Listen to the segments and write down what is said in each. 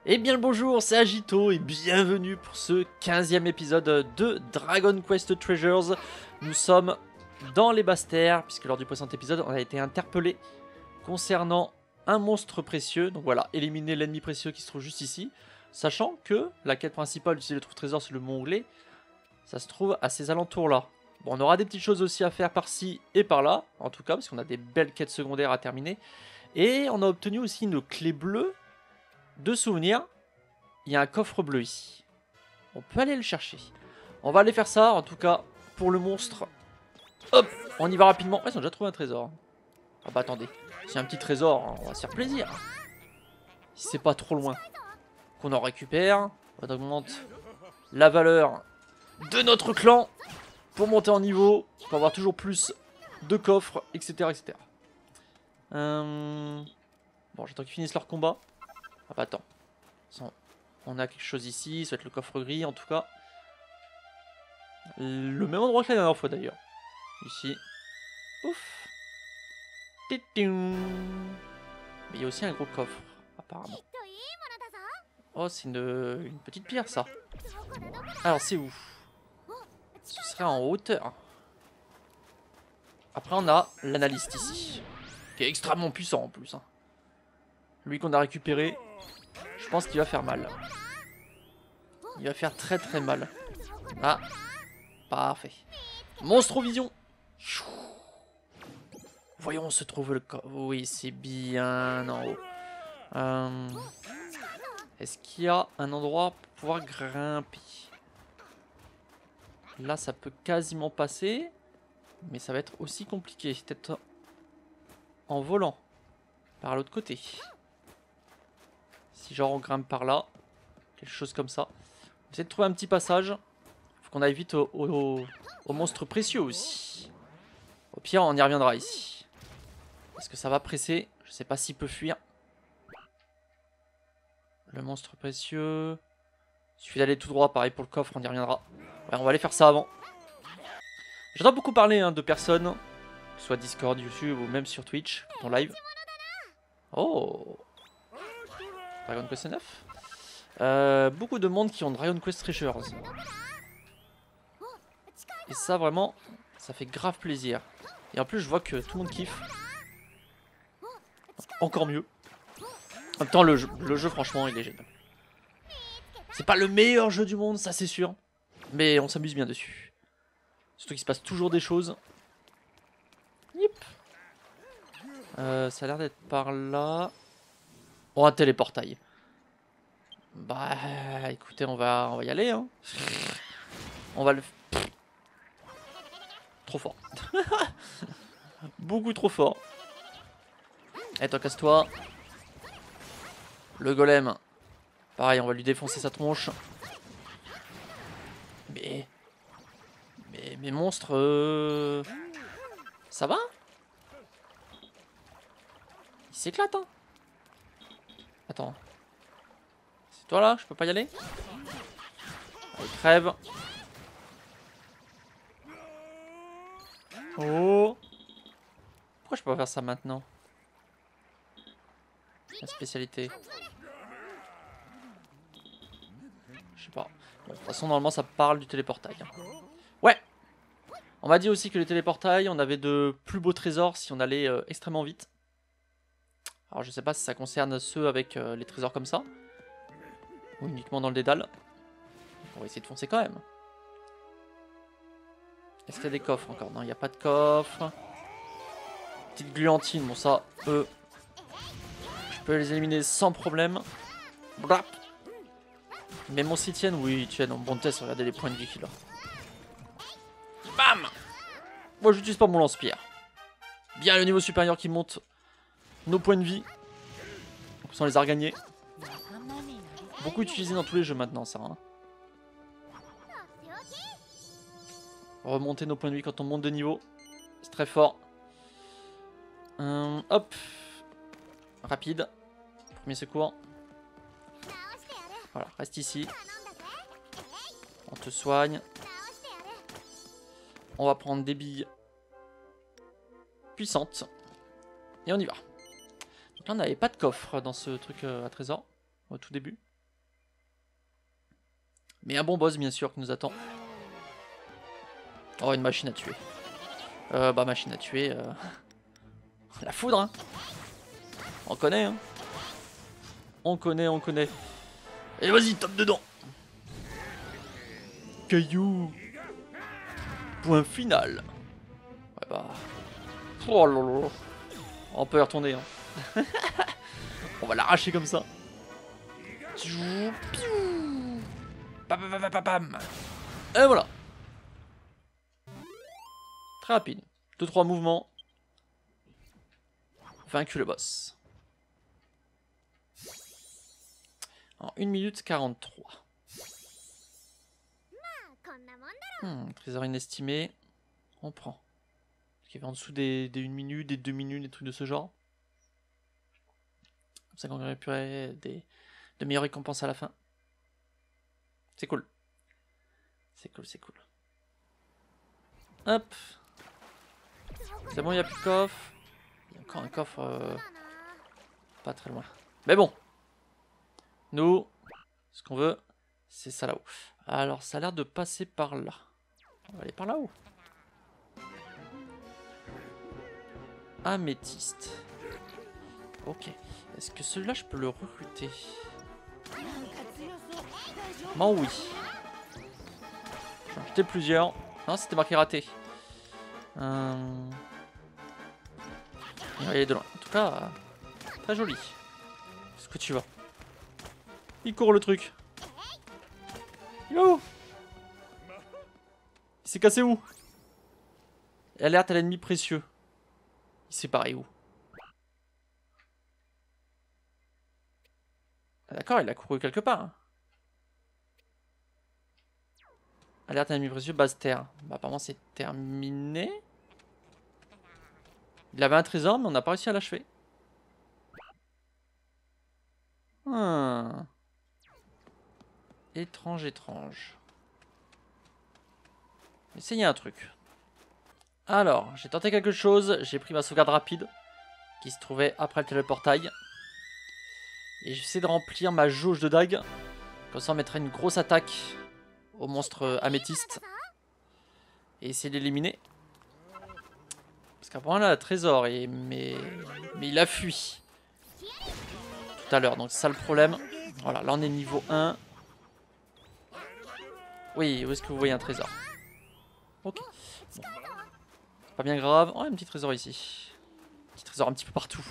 Eh bien le bonjour, c'est Agito et bienvenue pour ce 15e épisode de Dragon Quest Treasures. Nous sommes dans les basses terres, puisque lors du précédent épisode, on a été interpellé concernant un monstre précieux. Donc voilà, éliminer l'ennemi précieux qui se trouve juste ici. Sachant que la quête principale d'utiliser le trouve-trésor sur le mont Anglais, ça se trouve à ces alentours-là. Bon, on aura des petites choses aussi à faire par-ci et par-là, en tout cas, parce qu'on a des belles quêtes secondaires à terminer. Et on a obtenu aussi une clé bleue de souvenir. Il y a un coffre bleu ici. On peut aller le chercher. On va aller faire ça, en tout cas, pour le monstre. Hop, on y va rapidement. Ouais, ils ont déjà trouvé un trésor. Ah bah attendez, c'est un petit trésor, on va se faire plaisir. Si c'est pas trop loin. Qu'on en récupère, on augmente la valeur de notre clan pour monter en niveau, pour avoir toujours plus de coffres, etc. etc. Bon, j'attends qu'ils finissent leur combat. Ah bah attends. On a quelque chose ici, ça va être le coffre gris en tout cas. Le même endroit que la dernière fois d'ailleurs. Ici. Ouf. Titing. Mais il y a aussi un gros coffre, apparemment. Oh, c'est une petite pierre ça. Alors c'est où? Ce serait en hauteur. Après on a l'analyste ici. Qui est extrêmement puissant en plus. Hein. Lui qu'on a récupéré. Je pense qu'il va faire mal. Il va faire très très mal. Ah. Parfait. Monstrovision. Voyons où se trouve le coffre. Oui, c'est bien en haut. Est-ce qu'il y a un endroit pour pouvoir grimper? Là, ça peut quasiment passer. Mais ça va être aussi compliqué. Peut-être en volant. Par l'autre côté. Si genre on grimpe par là. Quelque chose comme ça. On va essayer de trouver un petit passage. Faut qu'on aille vite au monstre précieux aussi. Au pire, on y reviendra ici. Est-ce que ça va presser? Je sais pas s'il peut fuir. Le monstre précieux. Il suffit d'aller tout droit, pareil pour le coffre, on y reviendra. Ouais, on va aller faire ça avant. J'entends beaucoup parler de personnes, que ce soit Discord, YouTube ou même sur Twitch, en live. Oh, Dragon Quest 9. Beaucoup de monde qui ont Dragon Quest Treasures. Et ça vraiment, ça fait grave plaisir. Et en plus je vois que tout le monde kiffe. Encore mieux. En même temps le jeu franchement il est génial. C'est pas le meilleur jeu du monde, ça c'est sûr. Mais on s'amuse bien dessus. Surtout qu'il se passe toujours des choses. Yep. Ça a l'air d'être par là. Oh, un téléportail. Bah écoutez, on va y aller. Hein. On va le... Trop fort. Beaucoup trop fort. Eh toi, casse-toi. Le golem. Pareil, on va lui défoncer sa tronche. Mais monstre... Ça va? Il s'éclate, hein. Attends. C'est toi là? Je peux pas y aller? Allez, crève. Oh. Pourquoi je peux pas faire ça maintenant? La spécialité. Je sais pas. Bon, de toute façon, normalement, ça parle du téléportail. Ouais. On m'a dit aussi que les téléportails, on avait de plus beaux trésors si on allait extrêmement vite. Alors, je sais pas si ça concerne ceux avec les trésors comme ça. Ou uniquement dans le dédale. On va essayer de foncer quand même. Est-ce qu'il y a des coffres encore? Non, il n'y a pas de coffre. Petite gluantine, bon ça, je peux les éliminer sans problème. Blap. Mais mon s'y tiennent, oui, ils tiennent en bon test, regardez les points de vie qu'il a. Bam. Moi j'utilise pas mon lance-pierre. Bien le niveau supérieur qui monte nos points de vie. Donc ça on les a regagnés. Beaucoup utilisé dans tous les jeux maintenant ça. Hein. Remonter nos points de vie quand on monte de niveau. C'est très fort. Hop. Rapide. Premier secours. Voilà, reste ici. On te soigne. On va prendre des billes puissantes. Et on y va. Donc là, on n'avait pas de coffre dans ce truc à trésor. Au tout début. Mais un bon boss, bien sûr, qui nous attend. Oh, une machine à tuer. Bah, machine à tuer. La foudre, hein. On connaît, hein. On connaît, on connaît. Et vas-y, tape dedans. Caillou. Point final. Ouais, bah. Oh là là. On peut y retourner, hein. On va l'arracher comme ça. Pam. Et voilà. Très rapide. 2-3 mouvements. Vaincu le boss. En 1 minute 43. Trésor inestimé. On prend. Qui va en dessous des 1 minute, des 2 minutes, des trucs de ce genre. Comme ça qu'on récupérer de meilleures récompenses à la fin. C'est cool. C'est cool, c'est cool. Hop. C'est bon, il n'y a plus de coffre. Il y a encore un coffre pas très loin. Mais bon. Nous, ce qu'on veut, c'est ça là-haut. Alors, ça a l'air de passer par là. On va aller par là-haut. Améthyste. Ok. Est-ce que celui-là, je peux le recruter? Non, oui. J'en ai jeté plusieurs. Non, c'était marqué raté. Il va aller de loin. En tout cas, très joli. Est-ce que tu vas? Il court le truc. Il va où? Il s'est cassé où? Alerte à l'ennemi précieux. Il s'est barré où? Ah, d'accord, il a couru quelque part. Hein. Alerte à l'ennemi précieux, base terre. Bah apparemment c'est terminé. Il avait un trésor mais on n'a pas réussi à l'achever. Étrange, étrange. Essayez un truc. Alors, j'ai tenté quelque chose. J'ai pris ma sauvegarde rapide. Qui se trouvait après le téléportail. Et j'essaie de remplir ma jauge de dague. Comme ça on mettra une grosse attaque au monstre améthyste. Et essayer d'éliminer. Parce qu'apparemment là, le trésor. Mais il a fui. Tout à l'heure. Donc c'est ça le problème. Voilà, là on est niveau 1. Oui, où est-ce que vous voyez un trésor? Ok. Bon. Pas bien grave. Oh, un petit trésor ici. Petit trésor un petit peu partout.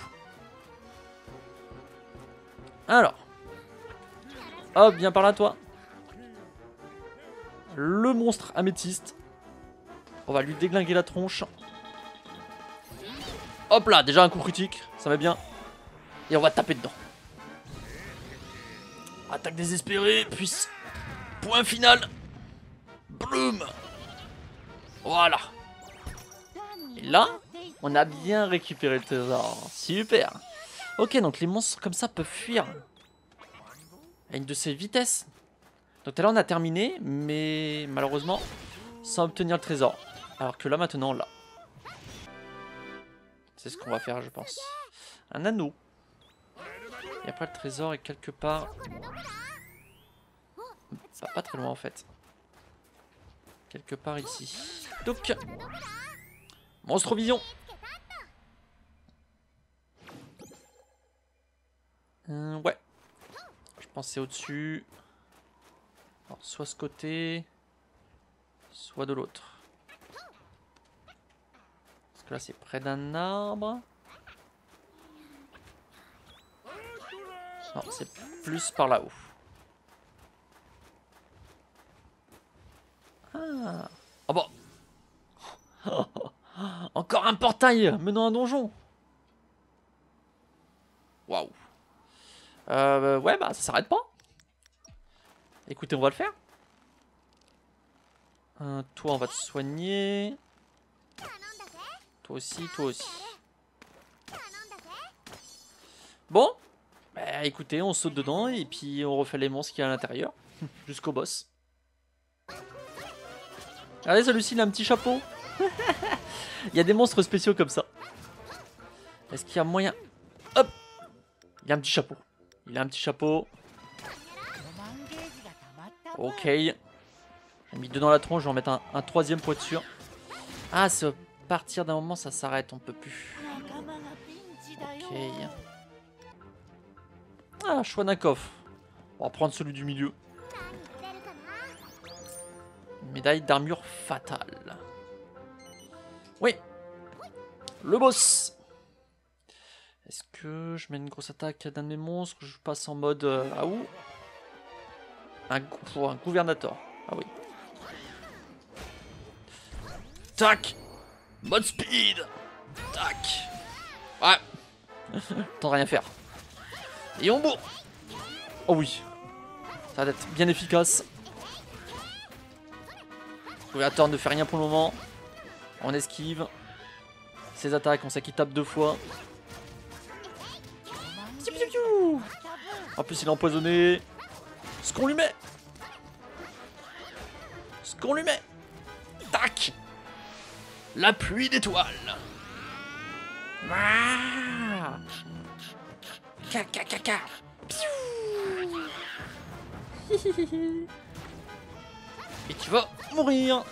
Alors. Hop, viens par là, toi. Le monstre améthyste. On va lui déglinguer la tronche. Hop là, déjà un coup critique. Ça va bien. Et on va taper dedans. Attaque désespérée, puis point final. Bloom. Voilà. Et là, on a bien récupéré le trésor. Super. Ok, donc les monstres comme ça peuvent fuir à une de ces vitesses. Donc tout à l'heure on a terminé, mais malheureusement sans obtenir le trésor. Alors que là maintenant on l'a. C'est ce qu'on va faire je pense. Un anneau. Et après le trésor est quelque part... Pas très loin en fait. Quelque part ici. Donc, monstre vision. Ouais. Je pensais au-dessus. Soit ce côté, soit de l'autre. Parce que là c'est près d'un arbre. Non, c'est plus par là-haut. Ah. Oh bon. Encore un portail menant à un donjon. Waouh. Ouais, bah ça s'arrête pas. Écoutez, on va le faire. Toi, on va te soigner. Toi aussi, toi aussi. Bon. Bah écoutez, on saute dedans et puis on refait les monstres qu'il y a à l'intérieur. Jusqu'au boss. Regardez, celui-ci, il a un petit chapeau. Il y a des monstres spéciaux comme ça. Est-ce qu'il y a moyen... Hop. Il a un petit chapeau. Il a un petit chapeau. Ok. J'ai mis 2 dans la tronche, je vais en mettre un troisième pour être sûr. Ah, c'est à partir d'un moment, ça s'arrête, on peut plus. Ok. Ah, Shwanakov. On va prendre celui du milieu. Médaille d'armure fatale. Oui. Le boss. Est-ce que je mets une grosse attaque d'un de mes monstres? Je passe en mode... ah où pour un gouvernateur. Ah oui. Tac. Mode speed. Tac. Ouais. Temps de rien faire. Et on bourre. Oh oui. Ça va être bien efficace. Le gouvernateur ne fait rien pour le moment. On esquive. Ses attaques, on sait qu'il tape 2 fois. En plus il est empoisonné. Ce qu'on lui met. Ce qu'on lui met. Tac. La pluie d'étoiles. Ah. Caca. Et tu vas mourir.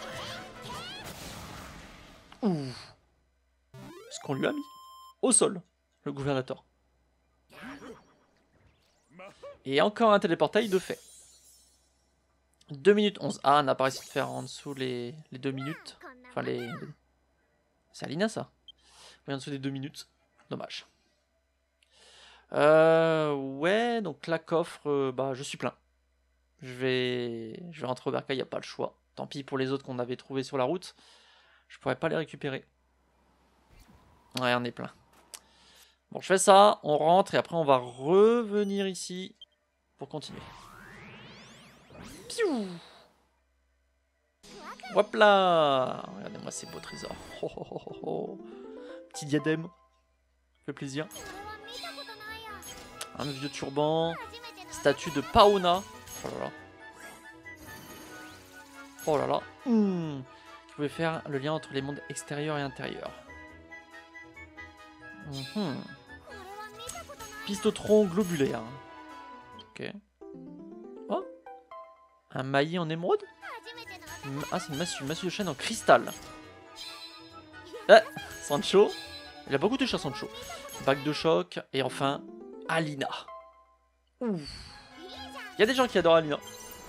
Ouh. Ce qu'on lui a mis au sol, le gouvernateur. Et encore un téléportail de fait. 2 minutes 11. Ah, on n'a pas réussi de faire en dessous les 2 minutes. Enfin, c'est Alina, ça. Oui, en dessous des 2 minutes. Dommage. Ouais, donc la coffre, bah, je suis plein. Je vais rentrer au bercail, il n'y a pas le choix. Tant pis pour les autres qu'on avait trouvés sur la route. Je pourrais pas les récupérer. Ouais, on est plein. Bon, je fais ça, on rentre et après on va revenir ici pour continuer. Piou. Hop là. Regardez-moi ces beaux trésors. Oh, oh, oh, oh, oh. Petit diadème. Ça fait plaisir. Un vieux turban. Statue de Paona. Oh là là. Oh là là. Qui pouvait faire le lien entre les mondes extérieurs et intérieurs. Pistotron globulaire. Ok. Oh. Un maillet en émeraude. Ah, c'est une massue de chaîne en cristal. Ah, Sancho. Il a beaucoup de cher, Sancho. Bague de choc. Et enfin, Alina. Ouf. Il y a des gens qui adorent Alina.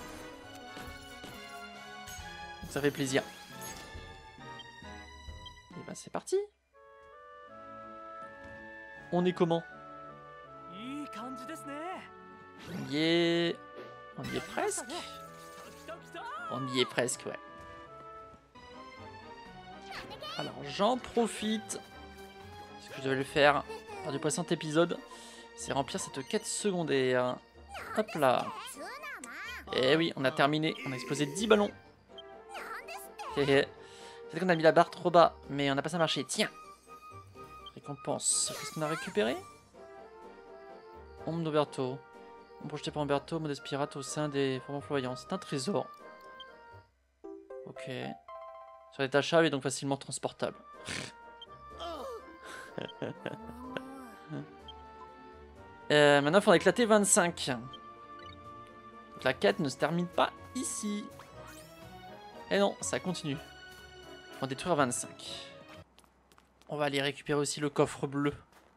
Ça fait plaisir. Et ben c'est parti. On est comment? On y est presque. On y est presque, ouais. Alors j'en profite. Ce que je devais le faire lors du précédent épisode, c'est remplir cette quête secondaire. Hop là. Et oui, on a terminé. On a explosé 10 ballons. Peut-être qu'on a mis la barre trop bas, mais on n'a pas ça marché. Tiens. Récompense. Qu'est-ce qu'on a récupéré? Ombre d'Oberto. On projeté par Umberto, mode pirate au sein des formants flamboyants. C'est un trésor. Ok. Sur détachable et donc facilement transportable. Maintenant, il faut en éclater 25. Donc, la quête ne se termine pas ici. Et non, ça continue. Il faut en détruire 25. On va aller récupérer aussi le coffre bleu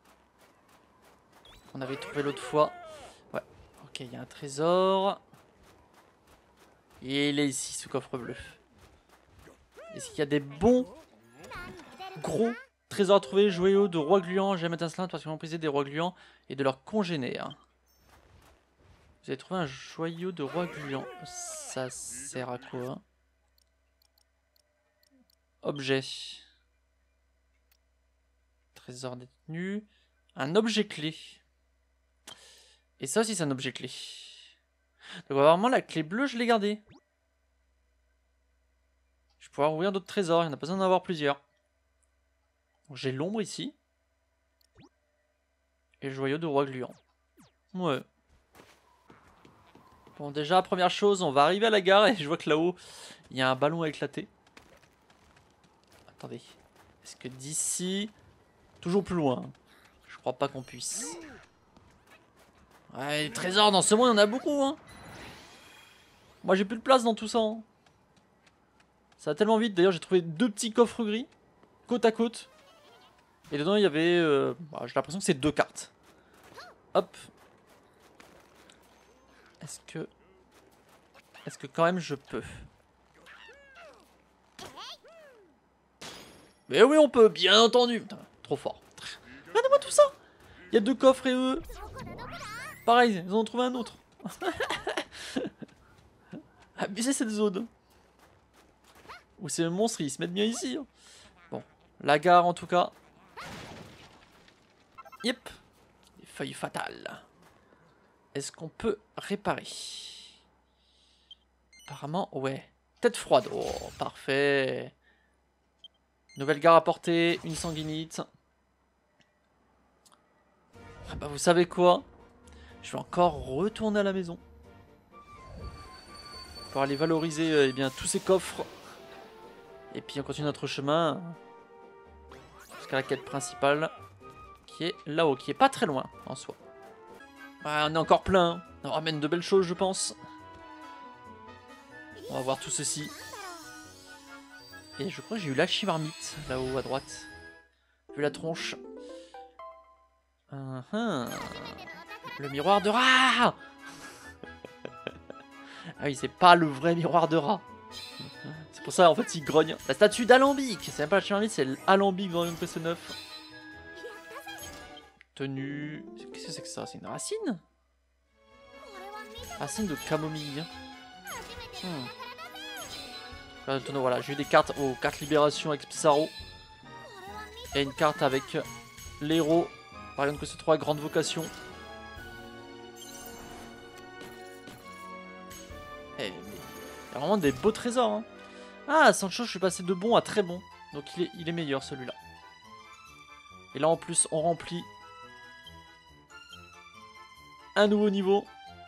qu'on avait trouvé l'autre fois. Ouais, ok, il y a un trésor. Et il est ici, ce coffre bleu. Est-ce qu'il y a des bons, gros trésors à trouver? Joyaux de roi gluant, jamais étincelant, particulièrement prisé des rois gluants et de leurs congénères. Vous avez trouvé un joyau de roi gluant. Ça sert à quoi? Objet. Trésor détenu. Un objet clé. Et ça aussi c'est un objet clé. Donc vraiment la clé bleue je l'ai gardée. Je vais pouvoir ouvrir d'autres trésors, il n'y en a pas besoin d'en avoir plusieurs. J'ai l'ombre ici. Et le joyau de roi gluant. Ouais. Bon déjà première chose, on va arriver à la gare et je vois que là-haut il y a un ballon à éclater. Attendez. Est-ce que d'ici... Toujours plus loin. Je crois pas qu'on puisse. Ouais, les trésors dans ce monde, il y en a beaucoup, hein. Moi j'ai plus de place dans tout ça. Hein. Ça va tellement vite. D'ailleurs j'ai trouvé 2 petits coffres gris. Côte à côte. Et dedans il y avait... j'ai l'impression que c'est 2 cartes. Hop. Est-ce que quand même je peux? Mais oui on peut, bien entendu. Putain, trop fort. Regardez-moi tout ça. Il y a 2 coffres et eux. Pareil, ils en ont trouvé un autre. Abusez cette zone. Ou ces monstres ils se mettent bien ici. Hein. Bon, la gare en tout cas. Yep. Des feuilles fatales. Est-ce qu'on peut réparer? Apparemment, ouais. Tête froide. Oh, parfait. Nouvelle gare à portée, une sanguinite. Ah bah vous savez quoi? Je vais encore retourner à la maison. Pour aller valoriser eh bien, tous ces coffres. Et puis on continue notre chemin. Jusqu'à la quête principale. Qui est là-haut, qui est pas très loin en soi. Ah, on est encore plein. On ramène de belles choses je pense. On va voir tout ceci. Et je crois que j'ai eu l'archimarmite là-haut à droite. Vu la tronche. Le miroir de rat. Ah oui, c'est pas le vrai miroir de rat. C'est pour ça en fait il grogne. La statue d'Alambic. C'est même pas l'archimarmite, c'est l'Alambic dans Dragon Quest 9. Tenue. Qu'est-ce que c'est que ça? C'est une racine? Racine de camomille. Voilà, j'ai eu des cartes aux cartes libération avec Pissarro. Et une carte avec l'héros. Par exemple que c'est 3 grandes vocations. Eh, mais il y a vraiment des beaux trésors. Hein. Ah, Sancho, je suis passé de bon à très bon. Donc il est meilleur celui-là. Et là en plus, on remplit un nouveau niveau.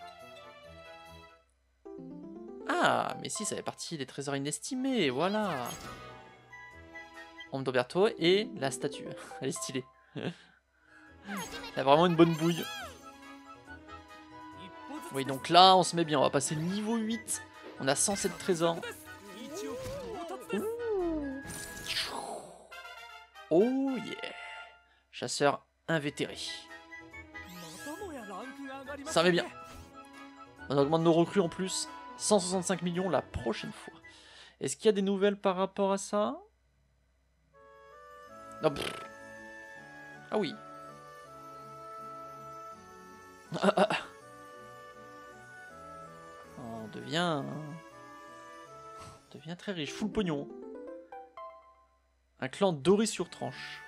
Ah, mais si, ça fait partie des trésors inestimés, voilà. Omdoberto et la statue. Elle est stylée. Elle a vraiment une bonne bouille. Oui, donc là, on se met bien. On va passer niveau 8. On a 107 trésors. Oh yeah. Chasseur invétéré. Ça met bien. On augmente nos recrues en plus. 165 millions la prochaine fois. Est-ce qu'il y a des nouvelles par rapport à ça? Non, ah oui. On devient très riche. Full pognon. Un clan doré sur tranche.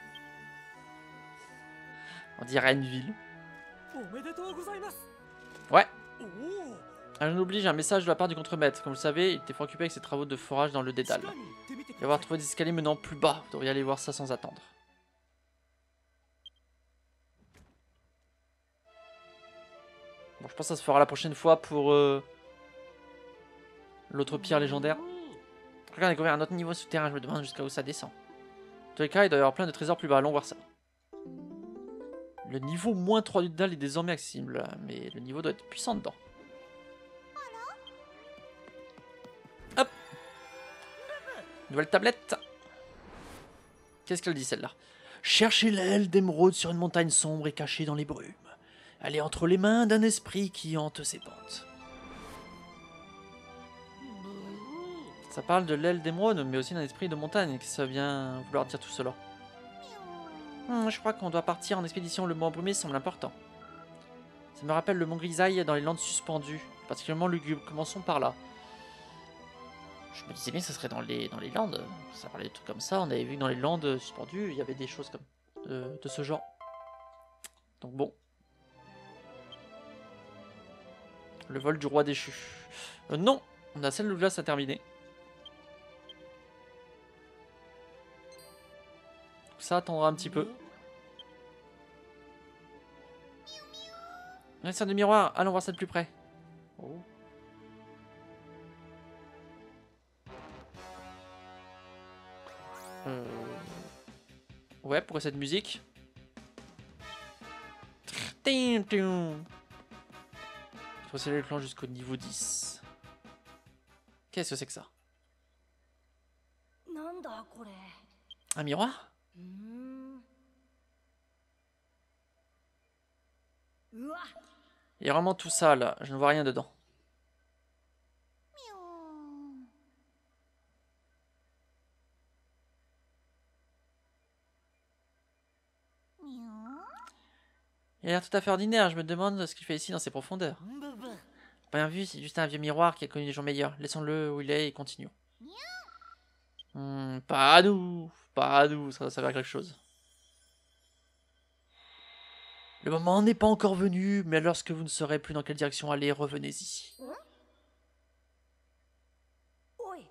On dirait une ville. Ouais. Un jeune oblige, un message de la part du contremaître. Comme vous le savez, il était fort occupé avec ses travaux de forage dans le dédale. Il va avoir trouvé des escaliers menant plus bas. Vous devriez aller voir ça sans attendre. Bon, je pense que ça se fera la prochaine fois pour l'autre pierre légendaire. Regarde, découvrir un autre niveau souterrain. Je me demande jusqu'à où ça descend. En tous les cas, il doit y avoir plein de trésors plus bas. Allons voir ça. Le niveau moins 3 du dédale est désormais accessible. Mais le niveau doit être puissant dedans. Hop. Nouvelle tablette. Qu'est-ce qu'elle dit celle-là? Cherchez l'aile d'émeraude sur une montagne sombre et cachée dans les brumes. Elle est entre les mains d'un esprit qui hante ses pentes. Ça parle de l'aile d'émeraude, mais aussi d'un esprit de montagne. Qu'est-ce que ça vient vouloir dire tout cela? Je crois qu'on doit partir en expédition. Le mont embrumé semble important. Ça me rappelle le mont Grisaille dans les landes suspendues, particulièrement lugubre. Commençons par là. Je me disais bien que ça serait dans les landes. Ça parlait de trucs comme ça. On avait vu que dans les landes suspendues, il y avait des choses comme de ce genre. Donc bon. Le vol du roi déchu. Non, on a celle de glace à terminer. Ça attendra un petit peu. Un de miroir. Allons voir ça de plus près. Oh. Ouais, pourquoi cette musique? Il faut sceller le clan jusqu'au niveau 10. Qu'est-ce que c'est que ça? なんだこれ。 Un miroir? うわ。 Il est vraiment tout sale, je ne vois rien dedans. みょん。 Il a l'air tout à fait ordinaire, je me demande ce qu'il fait ici dans ces profondeurs. ブブ。 Bien vu, c'est juste un vieux miroir qui a connu des jours meilleurs. Laissons-le où il est et continuons. Pas nous, ça va servir à quelque chose. Le moment n'est pas encore venu, mais lorsque vous ne saurez plus dans quelle direction aller, revenez ici. おい。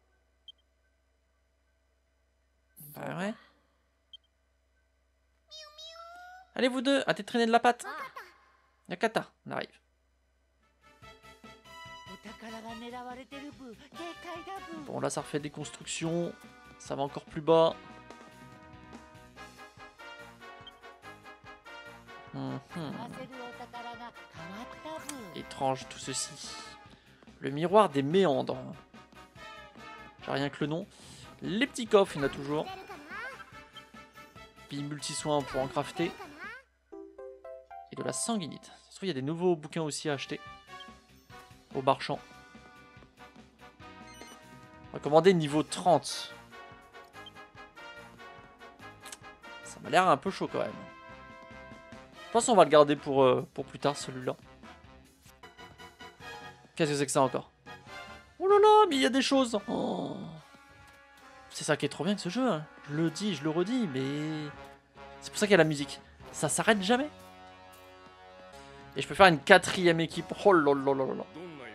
Bah ouais. Allez vous deux, à traîner de la patte. Yakata, on arrive. お宝が狙われてるブ。警戒だブ。 Bon là ça refait des constructions, ça va encore plus bas. Étrange tout ceci. Le miroir des méandres. J'ai rien que le nom. Les petits coffres, il y en a toujours. Puis multi-soins pour en crafter. Et de la sanguinite. Ça se trouve, il y a des nouveaux bouquins aussi à acheter. Au marchand. On va commander niveau 30. Ça m'a l'air un peu chaud quand même. Je pense qu'on va le garder pour plus tard celui-là. Qu'est-ce que c'est que ça encore? Oh là là, mais il y a des choses. Oh. C'est ça qui est trop bien avec ce jeu. Hein. Je le dis, je le redis, mais... C'est pour ça qu'il y a la musique. Ça s'arrête jamais. Et je peux faire une 4e équipe. Oh là là là là là.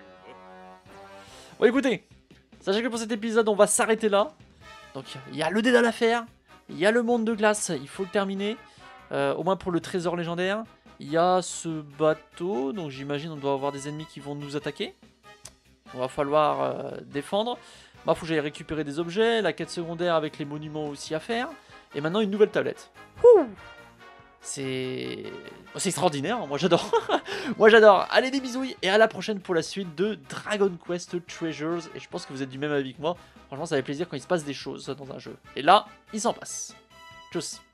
Bon écoutez, sachez que pour cet épisode, on va s'arrêter là. Donc il y a le dédale à faire. Il y a le monde de glace, il faut le terminer. Au moins pour le trésor légendaire. Il y a ce bateau, donc j'imagine on doit avoir des ennemis qui vont nous attaquer. On va falloir défendre. Bah, faut que j'aille récupérer des objets, la quête secondaire avec les monuments aussi à faire. Et maintenant une nouvelle tablette. C'est extraordinaire, moi j'adore. Moi j'adore. Allez des bisouilles et à la prochaine pour la suite de Dragon Quest Treasures. Et je pense que vous êtes du même avis que moi. Franchement ça fait plaisir quand il se passe des choses dans un jeu. Et là, il s'en passe. Tchuss.